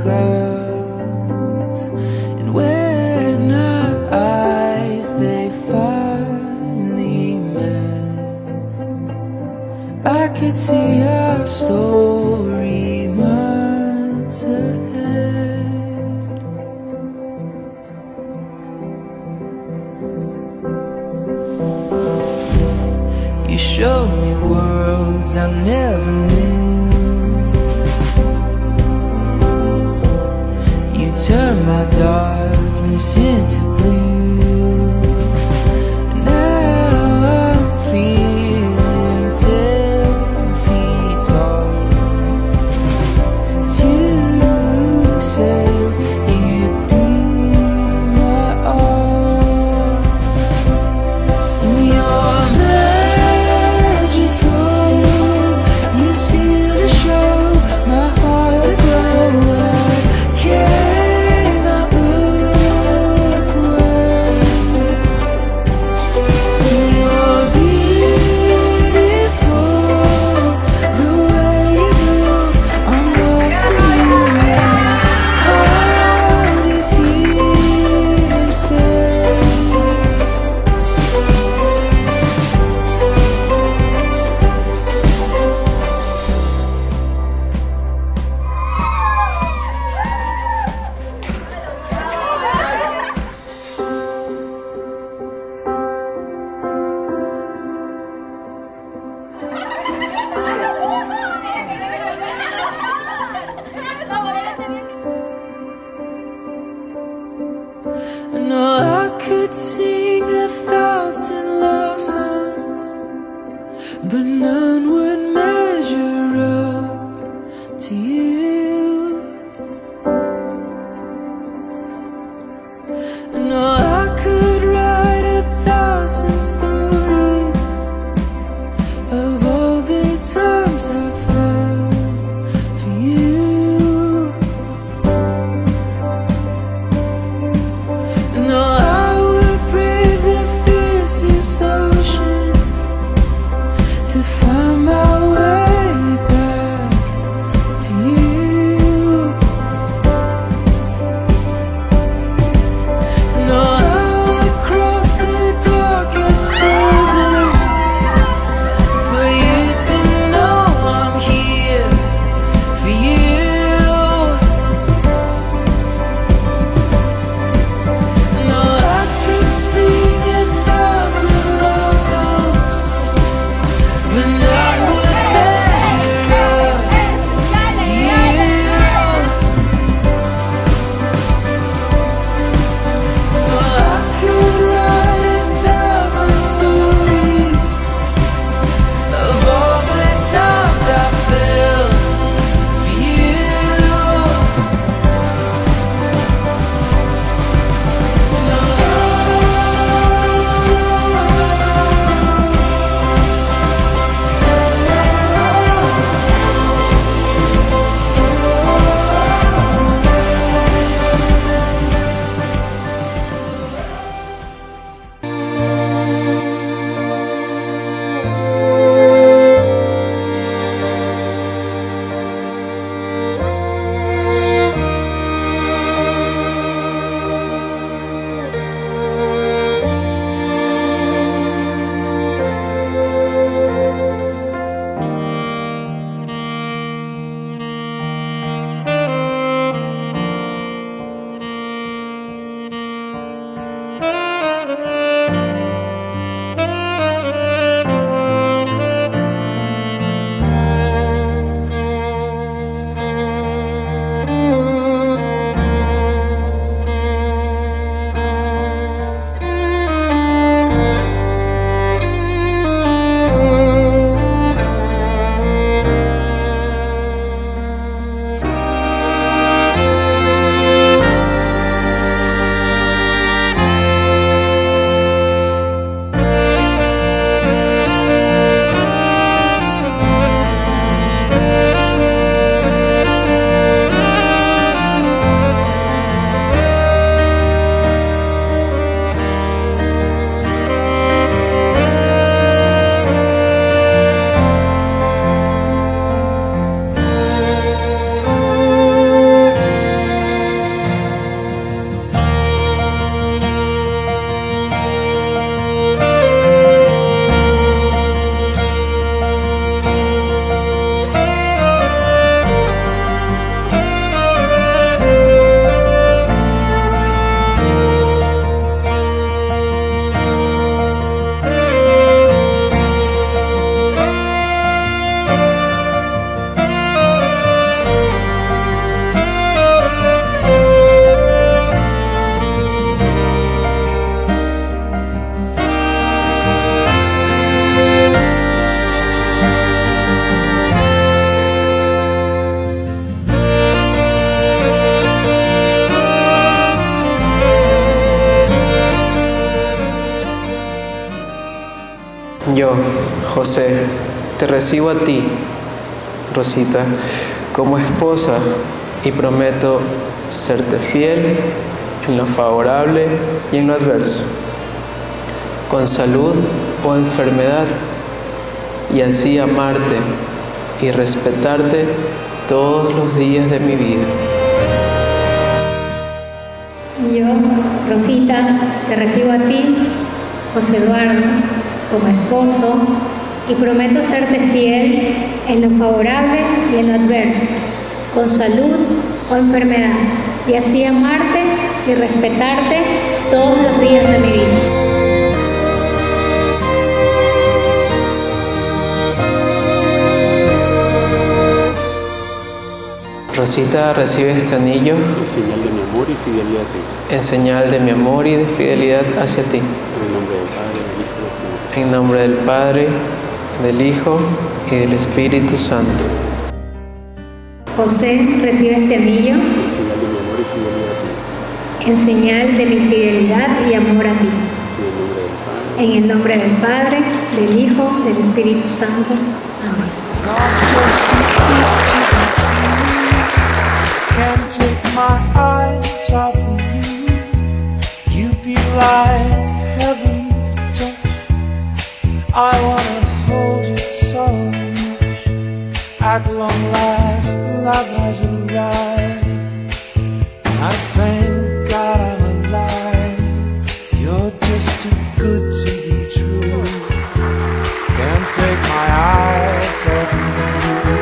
clouds. And when our eyes, they finally met, I could see our story months ahead. You showed me worlds I never knew. You turned my darkness into blue. And now I'm feeling 10 feet tall. Since you said you'd be my all, and you're magical. You steal the show, my heart aglow. I cannot look away. Yo, José, te recibo a ti, Rosita, como esposa y prometo serte fiel en lo favorable y en lo adverso, con salud o enfermedad, y así amarte y respetarte todos los días de mi vida. Yo, Rosita, te recibo a ti, José Eduardo, como esposo y prometo serte fiel en lo favorable y en lo adverso, con salud o enfermedad, y así amarte y respetarte todos los días de mi vida. Rosita, recibe este anillo en señal de mi amor y fidelidad a ti. en señal de mi amor y de fidelidad hacia ti. En el nombre del Padre, del Hijo y del Espíritu Santo. En nombre del Padre, del Hijo y del Espíritu Santo. José, recibe este anillo En señal de mi amor y fidelidad a ti. en señal de mi fidelidad y amor a ti. En el nombre del Padre, En el nombre del Padre, del Hijo, del Espíritu Santo. Amén. Can't take my eyes off of you. You be like heaven to touch. I wanna hold you so much. At long last, love has arrived. I thank God I'm alive. You're just too good to be true. Can't take my eyes off of you.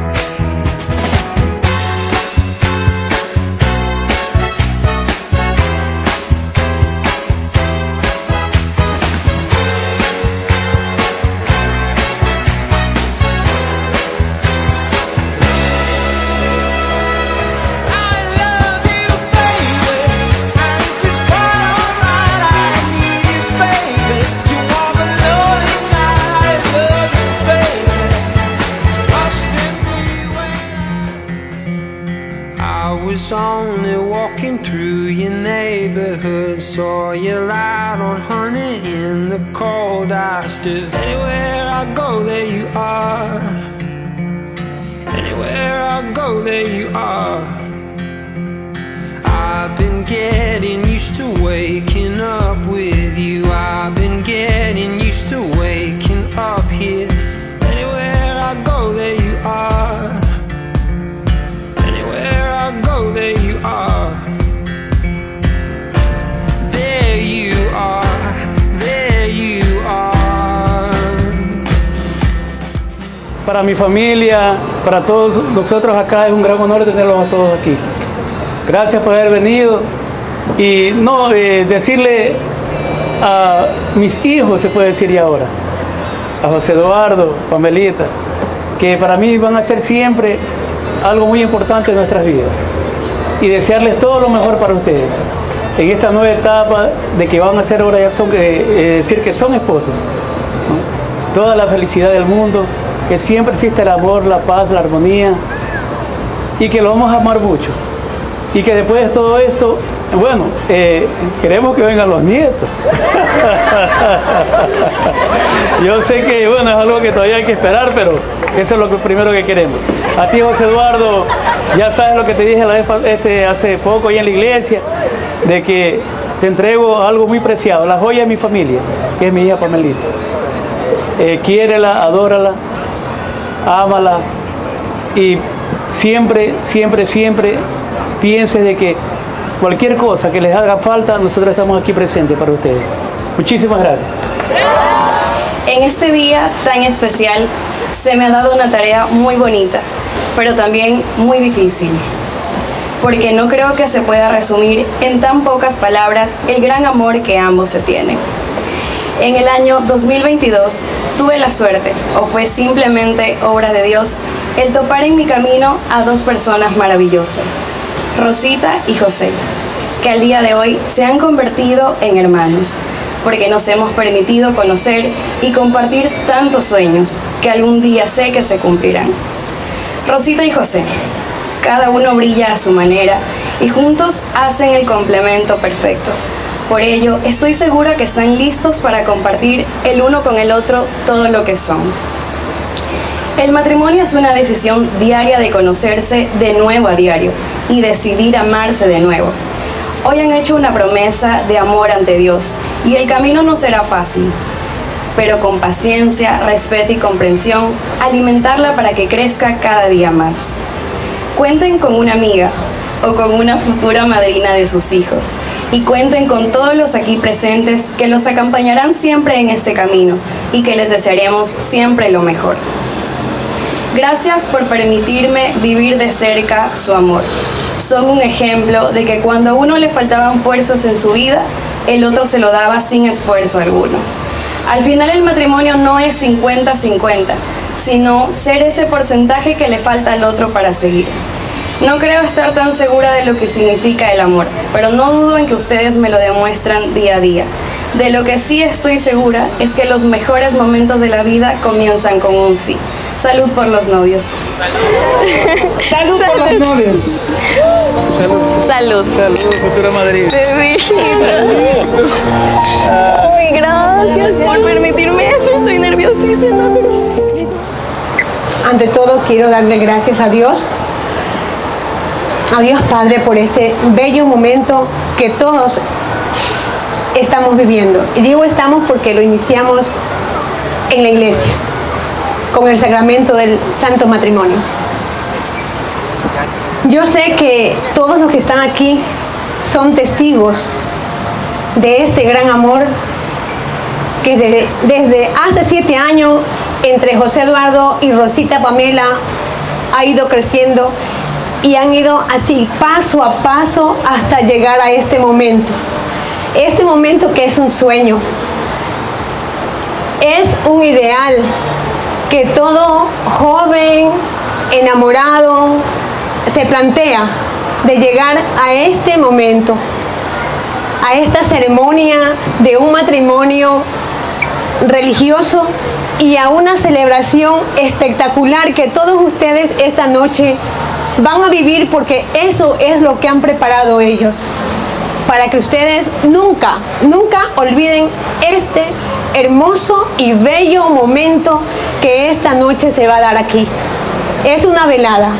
Only walking through your neighborhood, saw you out on honey in the cold. I stood anywhere I go, there you are. Anywhere I go, there you are. I've been getting used to waking up with you. I've been getting used to waking up here. Anywhere I go, there you are. Anywhere I go, there you are. There you are. There you are. Para mi familia, para todos nosotros acá, es un gran honor tenerlos a todos aquí. Gracias por haber venido. Y decirle a mis hijos, se puede decir ya ahora, a José Eduardo, Pamelita, que para mí van a ser siempre algo muy importante en nuestras vidas, y desearles todo lo mejor para ustedes en esta nueva etapa de que van a ser ahora ya decir que son esposos, ¿no? Toda la felicidad del mundo, que siempre existe el amor, la paz, la armonía, y que lo vamos a amar mucho, y que después de todo esto, bueno, queremos que vengan los nietos. Yo sé que, bueno, es algo que todavía hay que esperar, pero eso es lo primero que queremos. A ti, José Eduardo, ya sabes lo que te dije hace poco ahí en la iglesia, de que te entrego algo muy preciado, la joya de mi familia, que es mi hija Pamelita. Quiérela, adórala, ámala, y siempre, siempre, siempre pienses de que cualquier cosa que les haga falta, nosotros estamos aquí presentes para ustedes. Muchísimas gracias. En este día tan especial se me ha dado una tarea muy bonita, pero también muy difícil, porque no creo que se pueda resumir en tan pocas palabras el gran amor que ambos se tienen. En el año 2022 tuve la suerte, o fue simplemente obra de Dios, el topar en mi camino a dos personas maravillosas, Rosita y José, que al día de hoy se han convertido en hermanos, porque nos hemos permitido conocer y compartir tantos sueños que algún día sé que se cumplirán. Rosita y José, cada uno brilla a su manera y juntos hacen el complemento perfecto. Por ello, estoy segura que están listos para compartir el uno con el otro todo lo que son. El matrimonio es una decisión diaria de conocerse de nuevo a diario y decidir amarse de nuevo. Hoy han hecho una promesa de amor ante Dios y el camino no será fácil, pero con paciencia, respeto y comprensión, alimentarla para que crezca cada día más. Cuenten con una amiga o con una futura madrina de sus hijos y cuenten con todos los aquí presentes que los acompañarán siempre en este camino y que les desearemos siempre lo mejor. Gracias por permitirme vivir de cerca su amor. Son un ejemplo de que cuando a uno le faltaban fuerzas en su vida, el otro se lo daba sin esfuerzo alguno. Al final el matrimonio no es 50-50, sino ser ese porcentaje que le falta al otro para seguir. No creo estar tan segura de lo que significa el amor, pero no dudo en que ustedes me lo demuestran día a día. De lo que sí estoy segura es que los mejores momentos de la vida comienzan con un sí. Salud por los novios. Salud por los novios. Salud. Salud, futura madrina. Ay, gracias por permitirme esto. Estoy nerviosísima. Ante todo, quiero darle gracias a Dios Padre, por este bello momento que todos estamos viviendo. Y digo estamos porque lo iniciamos en la iglesia, con el sacramento del Santo Matrimonio. Yo sé que todos los que están aquí son testigos de este gran amor que desde hace 7 años entre José Eduardo y Rosita Pamela ha ido creciendo y han ido así paso a paso hasta llegar a este momento. Este momento que es un sueño, es un ideal que todo joven enamorado se plantea, de llegar a este momento, a esta ceremonia de un matrimonio religioso y a una celebración espectacular que todos ustedes esta noche van a vivir, porque eso es lo que han preparado ellos, para que ustedes nunca olviden este hermoso y bello momento que esta noche se va a dar aquí. Es una velada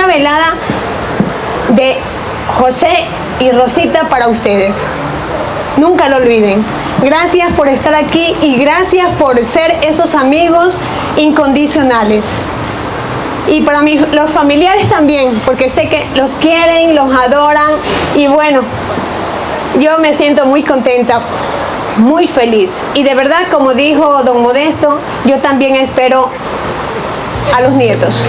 de José y Rosita para ustedes. Nunca lo olviden. Gracias por estar aquí y gracias por ser esos amigos incondicionales. Y para los familiares también, porque sé que los quieren, los adoran y bueno, yo me siento muy contenta, muy feliz. Y de verdad, como dijo don Modesto, yo también espero a los nietos.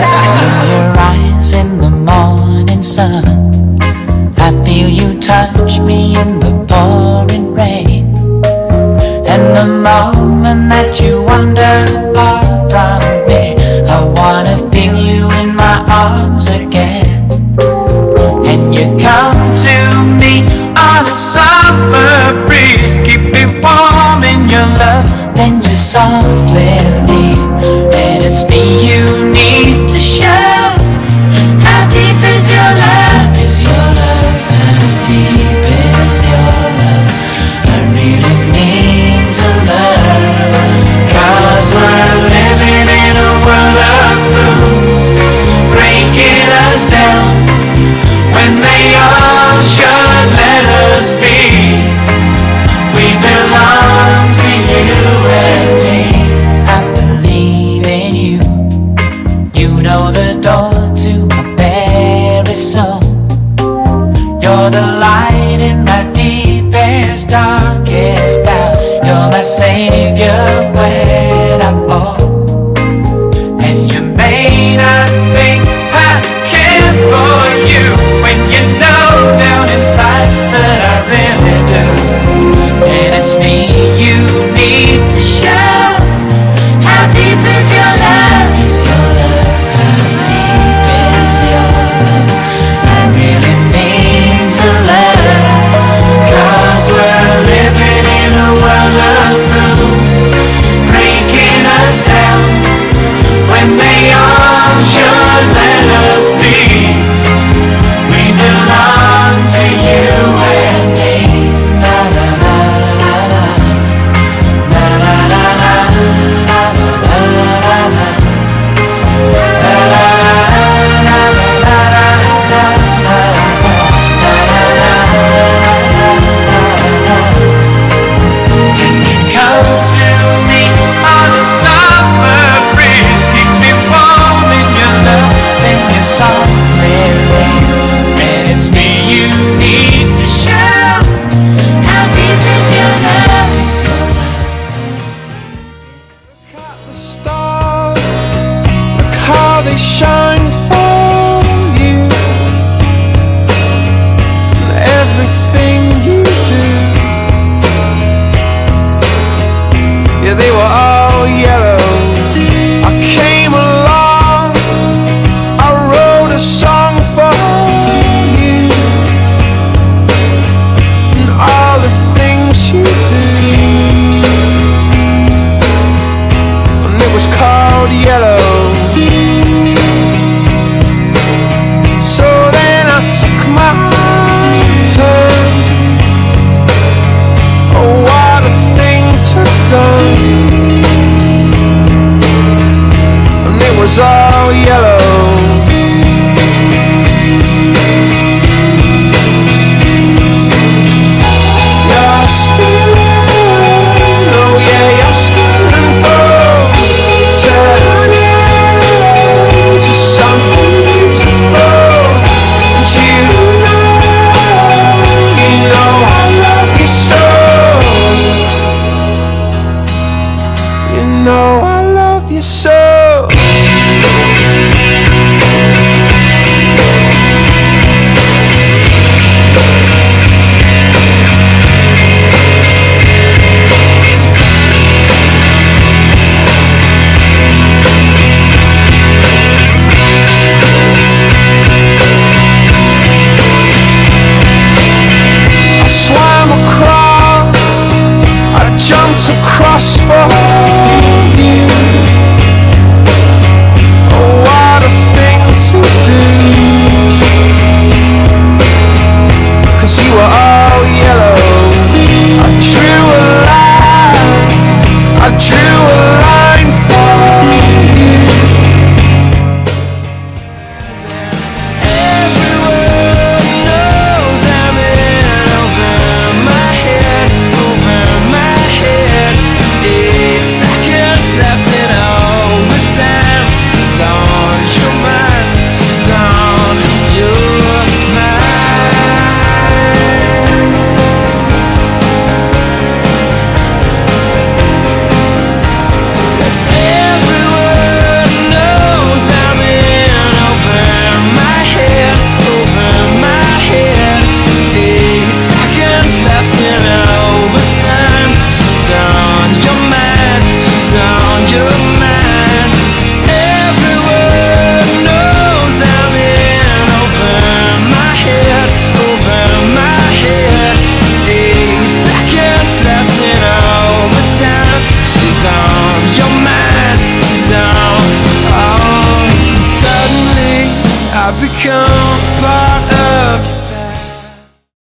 I feel you touch me in the pouring rain, and the moment that you wander apart from me, I wanna feel you in my arms again. And you come to me on a summer breeze, keep me warm in your love, then you softly leave, and it's me you need to show. How deep is your love? Is your love? How deep is your love? I really need to learn, 'cause we're living in a world of fools, breaking us down when they all should let us be. We belong to you and me. I believe in you. You know the door to my very soul. You're the light in my deepest, darkest doubt. You're my savior when I fall. And you may not be